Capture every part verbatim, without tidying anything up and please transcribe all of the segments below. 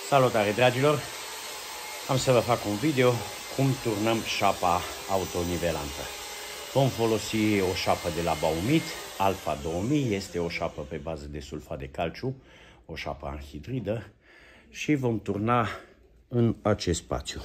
Salutare, dragilor! Am să vă fac un video cum turnăm șapa autonivelantă. Vom folosi o șapă de la Baumit, Alpha două mii, este o șapă pe bază de sulfat de calciu, o șapă anhidridă, și vom turna în acest spațiu.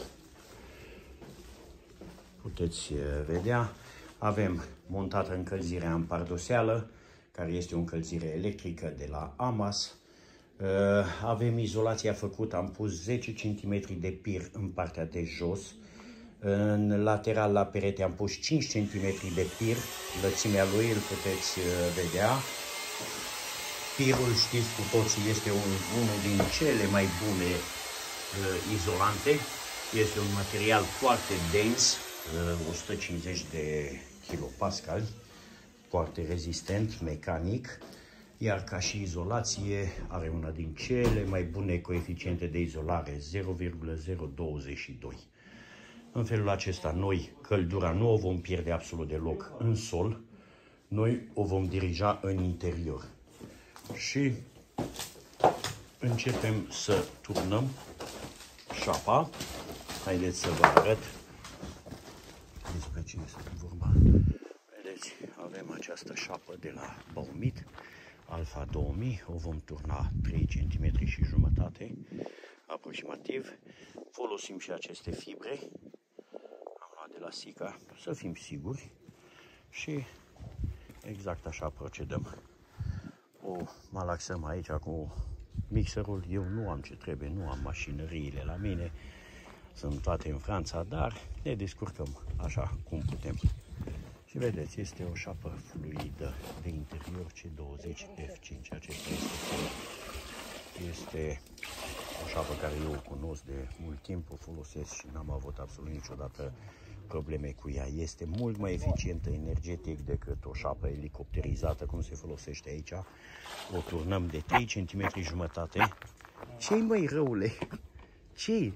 Puteți vedea, avem montată încălzirea în pardoseală, care este o încălzire electrică de la Amas. Avem izolația făcută, am pus zece centimetri de pir în partea de jos. În lateral la perete am pus cinci centimetri de pir, lățimea lui îl puteți vedea. Pirul, știți cu toții, este un, unul din cele mai bune uh, izolante. Este un material foarte dens, uh, o sută cincizeci de kilopascali, foarte rezistent, mecanic. Iar ca și izolație are una din cele mai bune coeficiente de izolare, zero virgulă zero douăzeci și doi. În felul acesta noi căldura nu o vom pierde absolut deloc în sol, noi o vom dirija în interior. Și începem să turnăm șapa. Haideți să vă arăt despre cine este vorba. Vedeți, avem această șapă de la Baumit, Alpha două mii, o vom turna trei centimetri și jumătate, aproximativ. Folosim și aceste fibre, am luat de la Sica, să fim siguri, și exact așa procedăm. O malaxăm aici cu mixerul, eu nu am ce trebuie, nu am mașinăriile la mine, sunt toate în Franța, dar ne descurcăm așa cum putem. Și vedeți, este o șapă fluidă de interior C douăzeci F cinci. Acesta este, este o șapă care eu o cunosc de mult timp, o folosesc și n-am avut absolut niciodată probleme cu ea. Este mult mai eficientă energetic decât o șapă elicopterizată, cum se folosește aici. O turnăm de trei centimetri jumătate. Ce-i, măi, răule? Ce-i?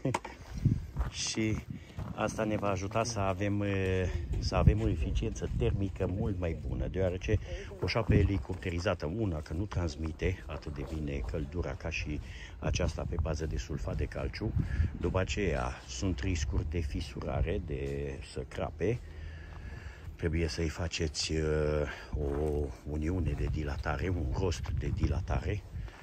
Și asta ne va ajuta să avem, să avem o eficiență termică mult mai bună, deoarece o șapă elicopterizată, una, că nu transmite atât de bine căldura ca și aceasta pe bază de sulfat de calciu. După aceea sunt riscuri de fisurare, de să crape. Trebuie să-i faceți o uniune de dilatare, un rost de dilatare.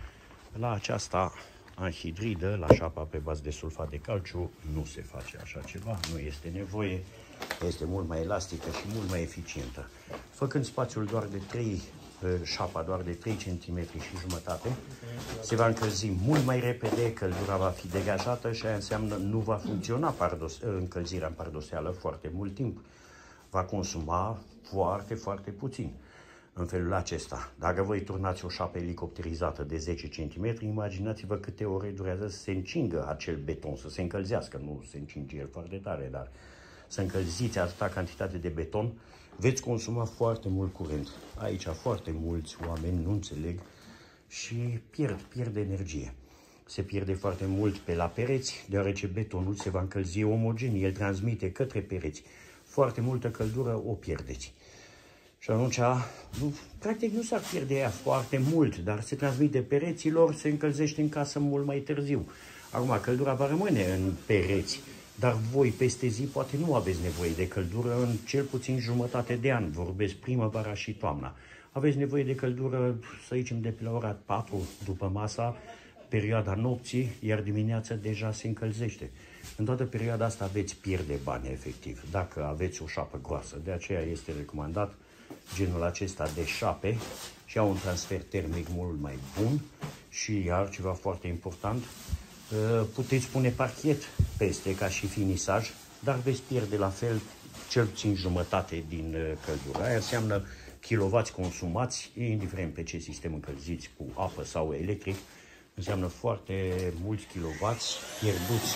La aceasta anhidridă, la șapa pe bază de sulfat de calciu, nu se face așa ceva, nu este nevoie, este mult mai elastică și mult mai eficientă. Făcând spațiul doar de trei, șapa doar de trei centimetri și jumătate, se va încălzi mult mai repede, căldura va fi degajată și aia înseamnă nu va funcționa pardos, încălzirea în pardoseală foarte mult timp. Va consuma foarte, foarte puțin. În felul acesta, dacă voi turnați o șapă elicopterizată de zece centimetri, imaginați-vă câte ore durează să se încingă acel beton, să se încălzească. Nu se încinge el foarte tare, dar să încălziți atâta cantitate de beton, veți consuma foarte mult curent. Aici foarte mulți oameni nu înțeleg și pierd, pierd energie. Se pierde foarte mult pe la pereți, deoarece betonul se va încălzi omogen, el transmite către pereți. Foarte multă căldură o pierdeți. Și atunci, nu, practic nu s-ar pierde ea foarte mult, dar se transmite pereților, se încălzește în casă mult mai târziu. Acum, căldura va rămâne în pereți, dar voi peste zi poate nu aveți nevoie de căldură în cel puțin jumătate de an. Vorbesc primăvara și toamna. Aveți nevoie de căldură, să zicem, de pe la ora patru după masa, perioada nopții, iar dimineața deja se încălzește. În toată perioada asta veți pierde bani, efectiv, dacă aveți o șapă groasă. De aceea este recomandat genul acesta de șape și au un transfer termic mult mai bun. Și iar ceva foarte important, puteți pune parchet peste ca și finisaj, dar veți pierde la fel cel puțin jumătate din căldură. Aia înseamnă kilovați consumați, indiferent pe ce sistem încălziți, cu apă sau electric, înseamnă foarte mulți kilovați pierduți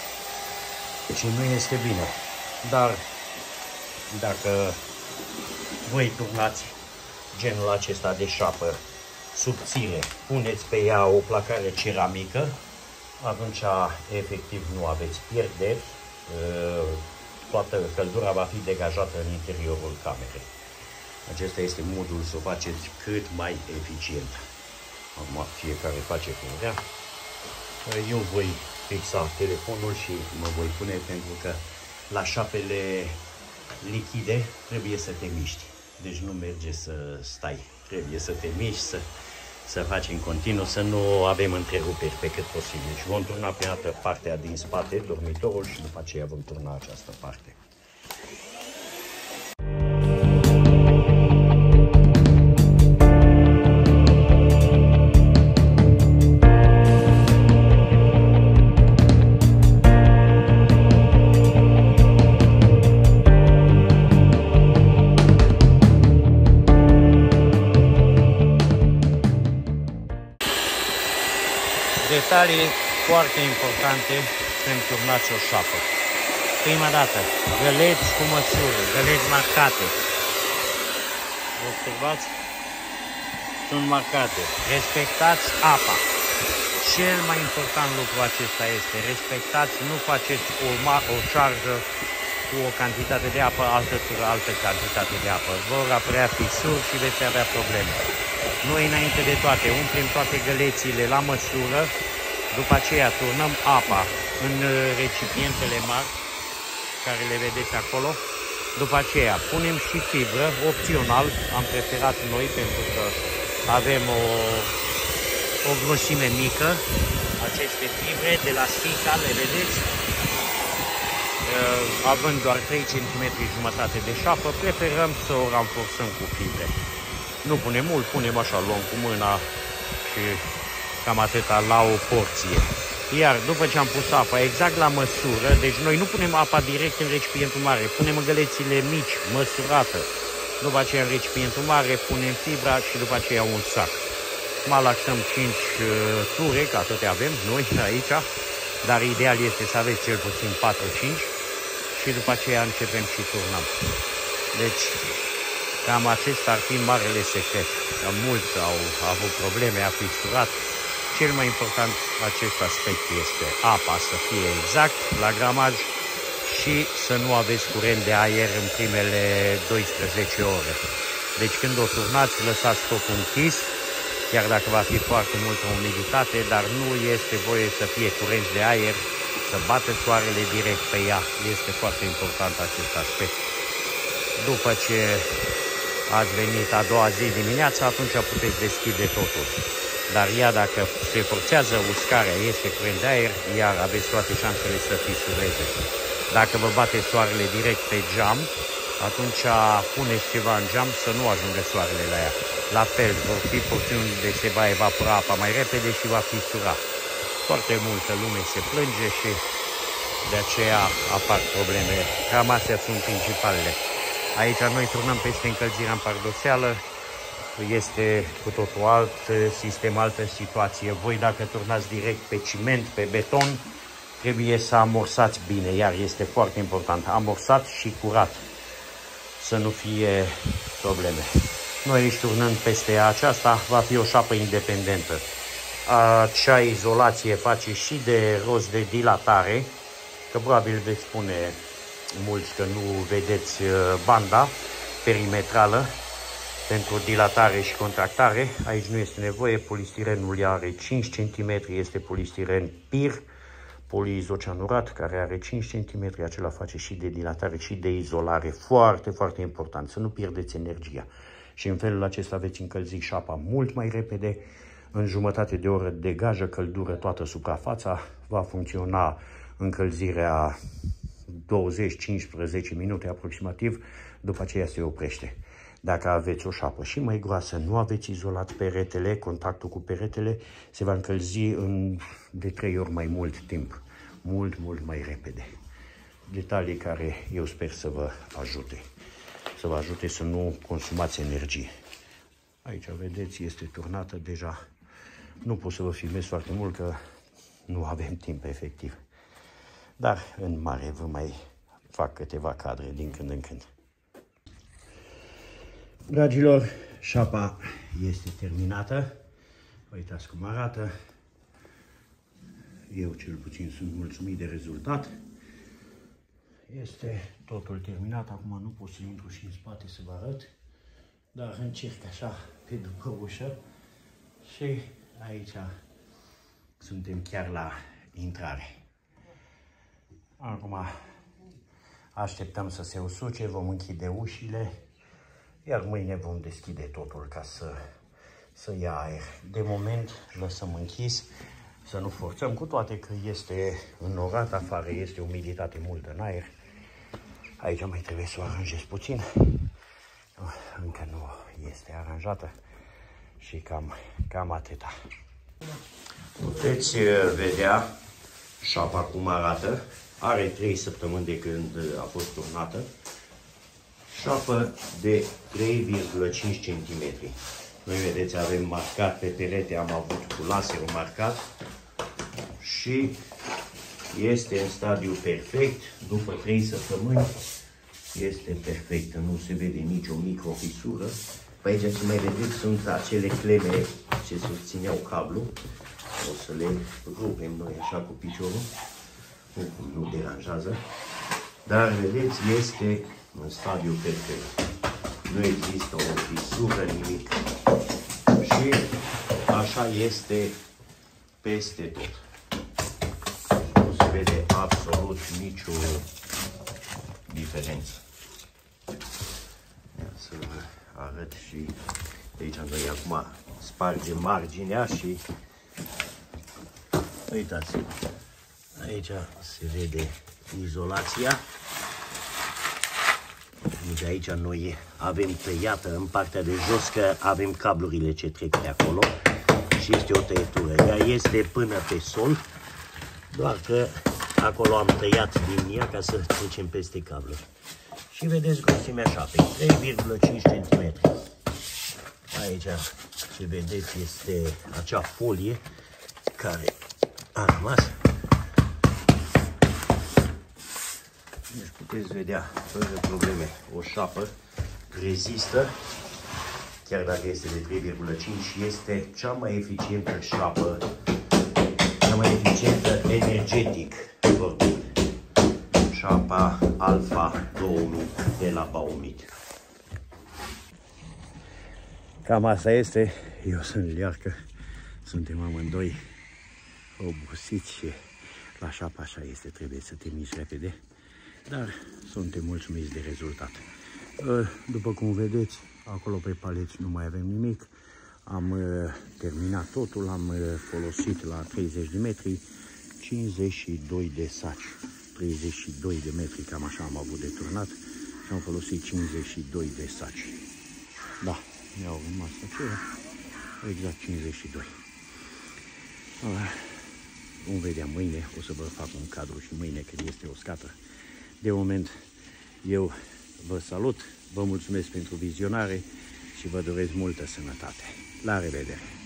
și nu este bine. Dar dacă voi turnați genul acesta de șapă subțire, puneți pe ea o placare ceramică, atunci efectiv nu aveți pierderi, toată căldura va fi degajată în interiorul camerei. Acesta este modul să o faceți cât mai eficient. Acum fiecare face cum vrea. Eu voi fixa telefonul și mă voi pune, pentru că la șapele lichide trebuie să te miști. Deci nu merge să stai, trebuie să te miști, să, să faci în continuu, să nu avem întreruperi pe cât posibil. Și vom turna pe altă partea din spate, dormitorul, și după aceea vom turna această parte. Detalii foarte importante când turnați o șapă. Prima dată, găleți cu măsură, găleți marcate. Observați? Sunt marcate. Respectați apa. Cel mai important lucru acesta este, respectați, nu faceți o, o șarjă cu o cantitate de apă, altă tură, altă cantitate de apă. Vor apărea fisuri și veți avea probleme. Noi, înainte de toate, umplem toate gălețile la măsură, după aceea turnăm apa în recipientele mari, care le vedeți acolo. După aceea punem și fibră, opțional, am preferat noi pentru că avem o, o grosime mică. Aceste fibre de la Spica, le vedeți? Având doar trei centimetri jumătate de șapă, preferăm să o ranforsăm cu fibre. Nu punem mult, punem așa, luăm cu mâna și cam atâta la o porție. Iar după ce am pus apa exact la măsură, deci noi nu punem apa direct în recipientul mare, punem gălețile mici, măsurată. După aceea în recipientul mare punem fibra și după aceea un sac. Malaxăm cinci uh, ture, că atâtea avem noi aici, dar ideal este să aveți cel puțin patru cinci și după aceea începem și turnăm. Deci, cam acesta ar fi marele secret. Mulți au avut probleme, a fisurat. Cel mai important acest aspect este apa să fie exact la gramaj și să nu aveți curent de aer în primele douăsprezece ore. Deci când o turnați, lăsați tot închis, chiar dacă va fi foarte multă umiditate, dar nu este voie să fie curent de aer, să bată soarele direct pe ea. Este foarte important acest aspect. După ce ați venit a doua zi dimineața, atunci puteți deschide totul. Dar ea, dacă se forțează uscarea, iese curent de aer, iar aveți toate șansele să fisureze. Dacă vă bate soarele direct pe geam, atunci puneți ceva în geam să nu ajungă soarele la ea. La fel, vor fi porțiuni de se va evapora apa mai repede și va fisura. Foarte multă lume se plânge și de aceea apar probleme. Cam astea sunt principalele. Aici noi turnăm peste încălzirea în pardoseală. Este cu totul alt sistem, altă situație. Voi dacă turnați direct pe ciment, pe beton, trebuie să amorsați bine, iar este foarte important, amorsat și curat, să nu fie probleme. Noi aici turnând peste aceasta, va fi o șapă independentă. Acea izolație face și de rost de dilatare, că probabil veți spune mulți că nu vedeți banda perimetrală pentru dilatare și contractare. Aici nu este nevoie, polistirenul are cinci centimetri, este polistiren pir, poliizoceanurat, care are cinci centimetri, acela face și de dilatare și de izolare. Foarte, foarte important, să nu pierdeți energia. Și în felul acesta veți încălzi șapa mult mai repede, în jumătate de oră degajă căldură toată suprafața, va funcționa încălzirea douăzeci cincisprezece minute aproximativ, după aceea se oprește. Dacă aveți o șapă și mai groasă, nu aveți izolat peretele, contactul cu peretele se va încălzi în de trei ori mai mult timp, mult, mult mai repede. Detalii care eu sper să vă ajute, să vă ajute să nu consumați energie. Aici, vedeți, este turnată deja. Nu pot să vă filmez foarte mult, că nu avem timp efectiv. Dar în mare vă mai fac câteva cadre din când în când. Dragilor, șapa este terminată. Uitați cum arată. Eu cel puțin sunt mulțumit de rezultat. Este totul terminat. Acum nu pot să intru și în spate să vă arăt, dar încerc așa pe după ușă. Și aici Suntem chiar la intrare. Acum așteptăm să se usuce, vom închide ușile, iar mâine vom deschide totul ca să, să ia aer. De moment lăsăm închis, să nu forțăm, cu toate că este înnorat afară, este umiditate multă în aer. Aici mai trebuie să o aranjez puțin, încă nu este aranjată și cam, cam atâta. Puteți vedea șapa cum arată. Are trei săptămâni de când a fost turnată. Șapă de trei virgulă cinci centimetri. Noi vedeți, avem marcat pe perete, am avut cu laserul marcat și este în stadiu perfect. După trei săptămâni este perfectă, nu se vede nicio microfisură. Pe aici, ce mai vedeți, sunt acele cleme ce susțineau cablu. O să le rupem noi așa cu piciorul, nu, nu deranjează, dar vedeți, este în stadiu perfect. Nu există o fisură, nimic. Și așa este peste tot. Nu se vede absolut nicio diferență. Ia să vă arăt și aici noi acum spargem marginea și uitați, aici se vede izolația. Deci aici noi avem tăiată în partea de jos, că avem cablurile ce trec de acolo și este o tăietură. Ea este până pe sol, doar că acolo am tăiat din ea ca să trecem peste cabluri. Și vedeți grosimea șapei, trei virgulă cinci centimetri. Aici ce vedeți este acea folie care a rămas. Deci puteți vedea fără probleme o șapă rezistă, chiar dacă este de trei virgulă cinci, este cea mai eficientă șapă, cea mai eficientă energetic vorbind. Șapa Alpha două mii de la Baumit. Cam asta este, eu sunt Liarcă, suntem amândoi obosiți și la șapa așa este, trebuie să te miști repede, dar suntem mulțumiți de rezultat. După cum vedeți, acolo pe paleți nu mai avem nimic, am terminat totul, am folosit la treizeci de metri cincizeci și doi de saci, treizeci și doi de metri, cam așa am avut de turnat și am folosit cincizeci și doi de saci. Da, mi-au rămas aceea, exact cincizeci și doi. Vom vedea mâine, o să vă fac un cadru și mâine când este uscată. De moment, eu vă salut, vă mulțumesc pentru vizionare și vă doresc multă sănătate. La revedere!